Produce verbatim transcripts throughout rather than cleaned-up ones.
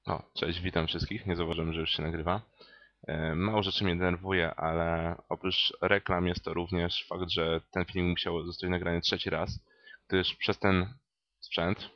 O, cześć, witam wszystkich. Nie zauważyłem, że już się nagrywa. E, Mało rzeczy mnie denerwuje, ale oprócz reklam jest to również fakt, że ten film musiał zostać nagrany trzeci raz, gdyż przez ten sprzęt,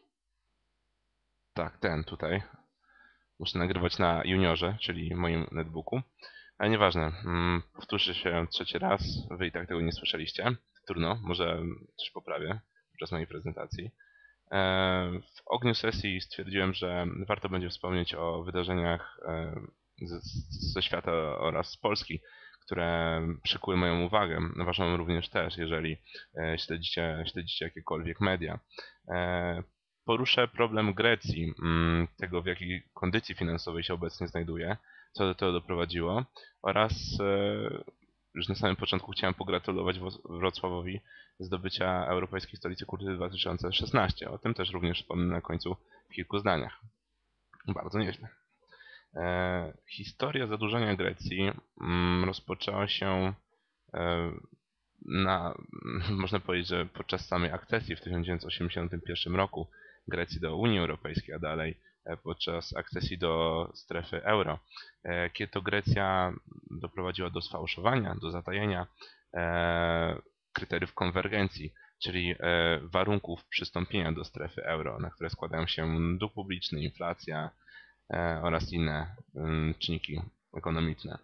tak, ten tutaj, muszę nagrywać na juniorze, czyli moim netbooku. Ale nieważne, mm, powtórzy się trzeci raz, wy i tak tego nie słyszeliście. Trudno, może coś poprawię podczas mojej prezentacji. E, W ogniu sesji stwierdziłem, że warto będzie wspomnieć o wydarzeniach e, ze, ze świata oraz z Polski, które przykuły moją uwagę, waszą również też, jeżeli e, śledzicie, śledzicie jakiekolwiek media. E, Poruszę problem Grecji, mm, tego w jakiej kondycji finansowej się obecnie znajduje, co do tego doprowadziło oraz e, już na samym początku chciałem pogratulować Wrocławowi zdobycia Europejskiej Stolicy Kultury dwa tysiące szesnaście. O tym też również wspomnę na końcu w kilku zdaniach. Bardzo nieźle. E, historia zadłużenia Grecji mm, rozpoczęła się e, na, można powiedzieć, że podczas samej akcesji w tysiąc dziewięćset osiemdziesiątym pierwszym roku Grecji do Unii Europejskiej, a dalej e, podczas akcesji do strefy euro, e, kiedy to Grecja doprowadziła do sfałszowania, do zatajenia e, kryteriów konwergencji, czyli e, warunków przystąpienia do strefy euro, na które składają się dług publiczny, inflacja e, oraz inne mm, czynniki ekonomiczne.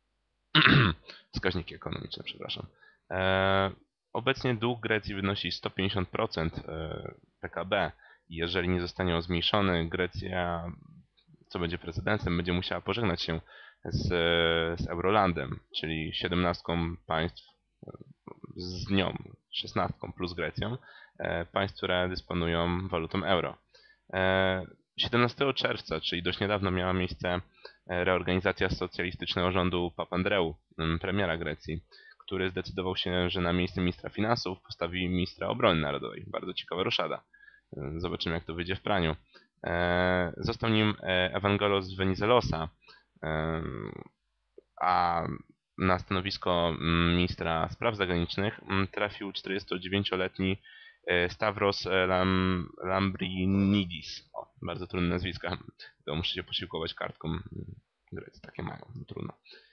Wskaźniki ekonomiczne, przepraszam. E, Obecnie dług Grecji wynosi sto pięćdziesiąt procent P K B i jeżeli nie zostanie on zmniejszony, Grecja, co będzie precedencem, będzie musiała pożegnać się z, z Eurolandem, czyli siedemnastką państw, z nią szesnastką plus Grecją, e, państw, które dysponują walutą euro. E, siedemnastego czerwca, czyli dość niedawno, miała miejsce e, reorganizacja socjalistycznego rządu Papandreou, m, premiera Grecji, który zdecydował się, że na miejsce ministra finansów postawi ministra obrony narodowej. Bardzo ciekawa roszada. E, Zobaczymy, jak to wyjdzie w praniu. E, Został nim e, Evangelos Venizelosa, e, a na stanowisko mm, ministra spraw zagranicznych mm, trafił czterdziestodziewięcioletni e, Stavros Lam, Lambrinidis. O, bardzo trudne nazwiska. To muszę się posiłkować kartką. Grecy takie mają, no trudno.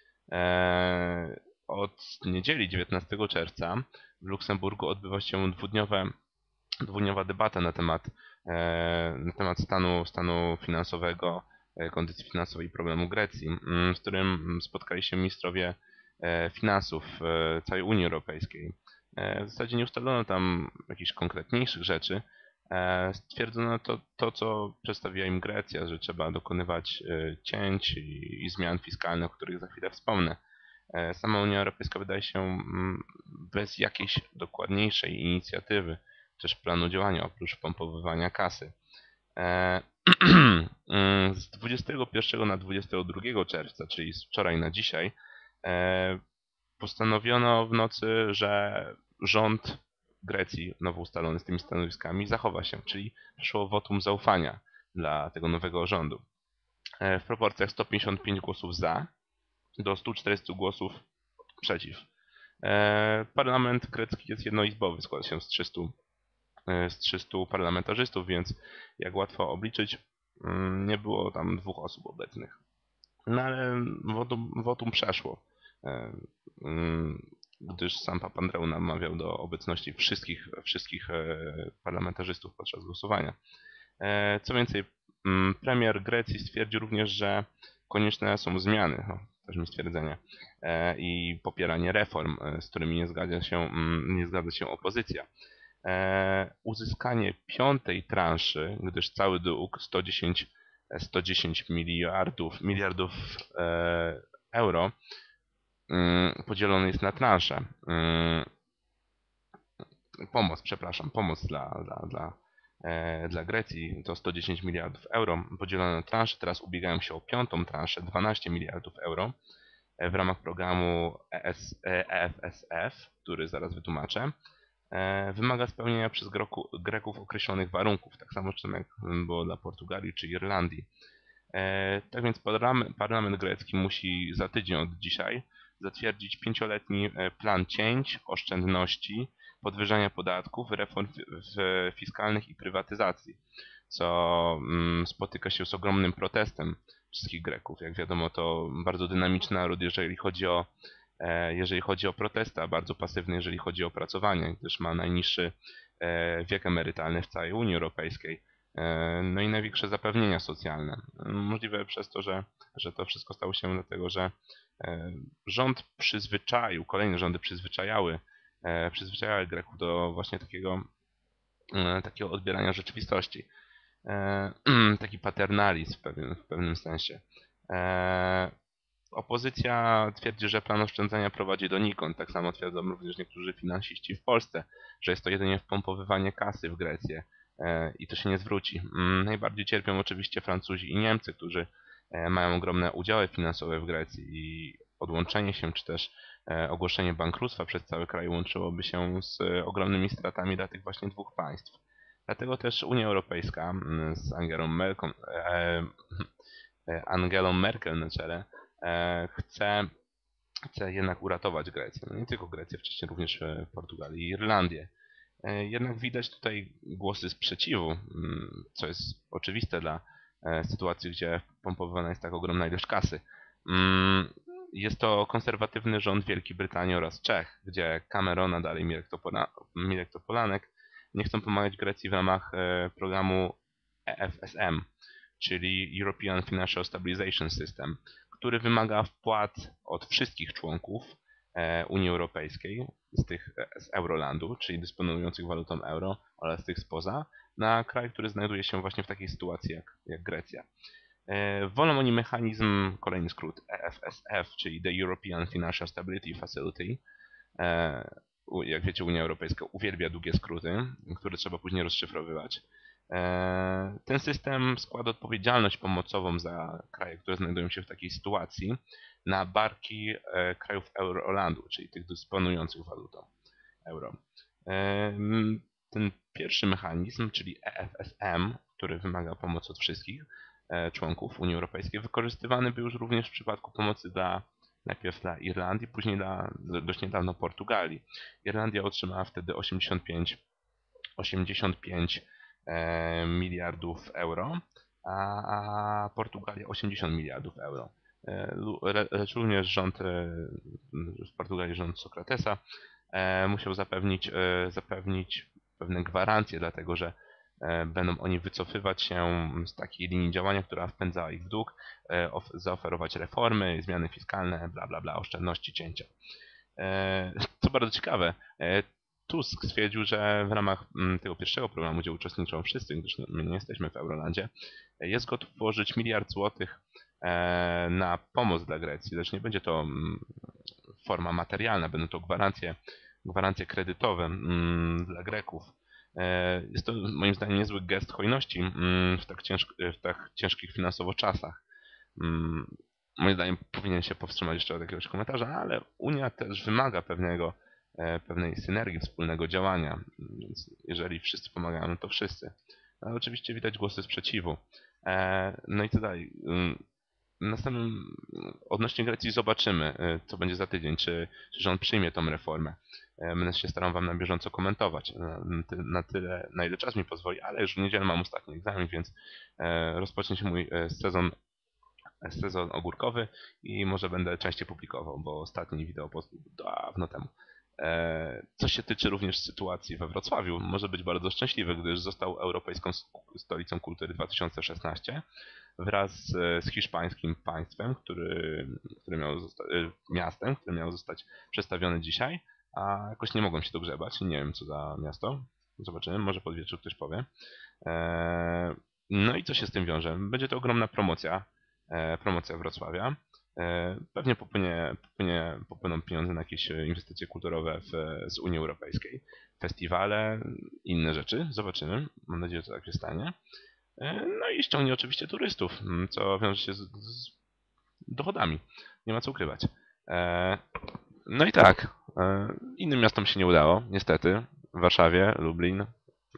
E, Od niedzieli dziewiętnastego czerwca w Luksemburgu odbywa się dwudniowe, dwudniowa debata na temat, e, na temat stanu, stanu finansowego, e, kondycji finansowej i problemu Grecji, mm, w którym spotkali się ministrowie e, finansów e, całej Unii Europejskiej. E, W zasadzie nie ustalono tam jakichś konkretniejszych rzeczy. E, Stwierdzono to, to, co przedstawiła im Grecja, że trzeba dokonywać e, cięć i, i zmian fiskalnych, o których za chwilę wspomnę. E, Sama Unia Europejska wydaje się mm, bez jakiejś dokładniejszej inicjatywy, też planu działania oprócz pompowywania kasy. E, mm, Z dwudziestego pierwszego na dwudziestego drugiego czerwca, czyli z wczoraj na dzisiaj, e, postanowiono w nocy, że rząd Grecji, nowo ustalony z tymi stanowiskami, zachowa się, czyli przyszło wotum zaufania dla tego nowego rządu. E, W proporcjach sto pięćdziesiąt pięć głosów za do stu czterdziestu głosów przeciw. E, Parlament grecki jest jednoizbowy, składa się z trzystu, e, z trzystu parlamentarzystów, więc jak łatwo obliczyć, mm, nie było tam dwóch osób obecnych. No ale wotum, wotum przeszło, e, mm, gdyż sam Papandreou namawiał do obecności wszystkich, wszystkich e, parlamentarzystów podczas głosowania. E, Co więcej, mm, premier Grecji stwierdził również, że konieczne są zmiany, o, też mi stwierdzenie, e, i popieranie reform, e, z którymi nie zgadza się, mm, nie zgadza się opozycja. E, Uzyskanie piątej transzy, gdyż cały dług sto dziesięć, sto dziesięć miliardów, miliardów e, euro mm, podzielony jest na transze. Mm, Pomoc, przepraszam, pomoc dla, dla, dla, e, dla Grecji to sto dziesięć miliardów euro podzielone na transze. Teraz ubiegają się o piątą transzę, dwanaście miliardów euro e, w ramach programu E S, e, E F S F, który zaraz wytłumaczę. E, Wymaga spełnienia przez Greku, Greków określonych warunków, tak samo jak było dla Portugalii czy Irlandii. E, Tak więc parlament, parlament grecki musi za tydzień od dzisiaj zatwierdzić pięcioletni e, plan cięć, oszczędności, podwyżania podatków, reform fiskalnych i prywatyzacji, co spotyka się z ogromnym protestem wszystkich Greków. Jak wiadomo, to bardzo dynamiczny naród, jeżeli chodzi o, jeżeli chodzi o protesty, a bardzo pasywny, jeżeli chodzi o pracowanie, gdyż ma najniższy wiek emerytalny w całej Unii Europejskiej. No i największe zapewnienia socjalne. Możliwe przez to, że, że to wszystko stało się dlatego, że rząd przyzwyczaił, kolejne rządy przyzwyczajały, przyzwyczajały Greków do właśnie takiego, takiego odbierania rzeczywistości. Taki paternalizm w pewnym, w pewnym sensie. Opozycja twierdzi, że plan oszczędzania prowadzi donikąd. Tak samo twierdzą również niektórzy finansiści w Polsce, że jest to jedynie wpompowywanie kasy w Grecję i to się nie zwróci. Najbardziej cierpią oczywiście Francuzi i Niemcy, którzy mają ogromne udziały finansowe w Grecji i odłączenie się, czy też ogłoszenie bankructwa przez cały kraj łączyłoby się z ogromnymi stratami dla tych właśnie dwóch państw. Dlatego też Unia Europejska z Angelą Merkel, Angelą Merkel na czele chce, chce jednak uratować Grecję. No nie tylko Grecję, wcześniej również Portugalię i Irlandię. Jednak widać tutaj głosy sprzeciwu, co jest oczywiste dla sytuacji, gdzie pompowana jest tak ogromna ilość kasy. Jest to konserwatywny rząd Wielkiej Brytanii oraz Czech, gdzie Cameron, a dalej Mirek Topolanek nie chcą pomagać Grecji w ramach programu E F S M, czyli European Financial Stabilization System, który wymaga wpłat od wszystkich członków Unii Europejskiej, z tych z Eurolandu, czyli dysponujących walutą euro, oraz tych spoza, na kraj, który znajduje się właśnie w takiej sytuacji jak, jak Grecja. Wolą oni mechanizm, kolejny skrót E F S F, czyli The European Financial Stability Facility. Jak wiecie, Unia Europejska uwielbia długie skróty, które trzeba później rozszyfrowywać. Ten system składa odpowiedzialność pomocową za kraje, które znajdują się w takiej sytuacji, na barki krajów Eurolandu, czyli tych dysponujących walutą euro. Ten pierwszy mechanizm, czyli E F S M, który wymaga pomocy od wszystkich członków Unii Europejskiej, wykorzystywany był już również w przypadku pomocy dla, najpierw dla Irlandii, później dla dość niedawno Portugalii. Irlandia otrzymała wtedy osiemdziesiąt pięć, osiemdziesiąt pięć miliardów euro, a Portugalia osiemdziesiąt miliardów euro. Lecz również rząd w Portugalii, rząd Sokratesa, musiał zapewnić, zapewnić pewne gwarancje, dlatego że będą oni wycofywać się z takiej linii działania, która wpędzała ich w dług, zaoferować reformy, zmiany fiskalne, bla bla bla, oszczędności, cięcia. Co bardzo ciekawe, Tusk stwierdził, że w ramach tego pierwszego programu, gdzie uczestniczą wszyscy, gdyż my nie jesteśmy w Eurolandzie, jest gotów włożyć miliard złotych na pomoc dla Grecji, lecz nie będzie to forma materialna, będą to gwarancje, gwarancje kredytowe dla Greków. Jest to moim zdaniem niezły gest hojności w tak, ciężk w tak ciężkich finansowo czasach. Moim zdaniem powinien się powstrzymać jeszcze od jakiegoś komentarza, ale Unia też wymaga pewnego, pewnej synergii, wspólnego działania. Więc jeżeli wszyscy pomagają, no to wszyscy. Ale oczywiście widać głosy sprzeciwu. No i co dalej? Następnym, odnośnie Grecji zobaczymy, co będzie za tydzień, czy, czy rząd przyjmie tą reformę. Będę się starał Wam na bieżąco komentować, na tyle, na ile czas mi pozwoli, ale już w niedzielę mam ostatni egzamin, więc rozpocznie się mój sezon, sezon ogórkowy i może będę częściej publikował, bo ostatni wideo dawno temu. Co się tyczy również sytuacji we Wrocławiu, może być bardzo szczęśliwy, gdyż został Europejską Stolicą Kultury dwa tysiące szesnaście wraz z hiszpańskim państwem, który, który miał zostać, miastem, które miało zostać przedstawione dzisiaj, a jakoś nie mogłem się dogrzebać, nie wiem co za miasto. Zobaczymy, może pod wieczór ktoś powie. No i co się z tym wiąże? Będzie to ogromna promocja, promocja Wrocławia. Pewnie popłynie, popłynie, popłyną pieniądze na jakieś inwestycje kulturowe w, z Unii Europejskiej, festiwale, inne rzeczy. Zobaczymy. Mam nadzieję, że tak się stanie. No i ściągnie oczywiście turystów, co wiąże się z, z dochodami. Nie ma co ukrywać. No i tak. Innym miastom się nie udało, niestety. W Warszawie, Lublin,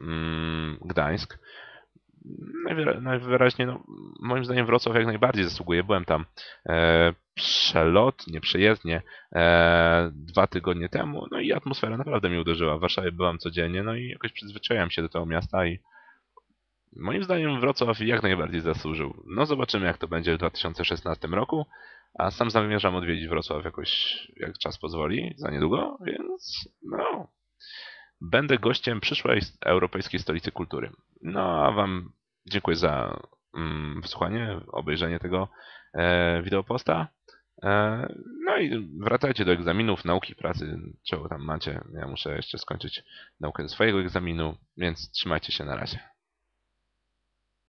Gdańsk. Najwyraźniej, no, moim zdaniem Wrocław jak najbardziej zasługuje. Byłem tam. przelotnie, przejezdnie e, dwa tygodnie temu, no i atmosfera naprawdę mnie uderzyła. W Warszawie byłam codziennie, no i jakoś przyzwyczaiłem się do tego miasta i moim zdaniem Wrocław jak najbardziej zasłużył. No zobaczymy jak to będzie w dwa tysiące szesnastym roku, a sam zamierzam odwiedzić Wrocław jakoś, jak czas pozwoli, za niedługo, więc no, będę gościem przyszłej Europejskiej Stolicy Kultury. No a Wam dziękuję za mm, wysłuchanie, obejrzenie tego e, wideoposta. E, no i wracajcie do egzaminów, nauki, pracy, czego tam macie. Ja muszę jeszcze skończyć naukę ze swojego egzaminu, więc trzymajcie się na razie.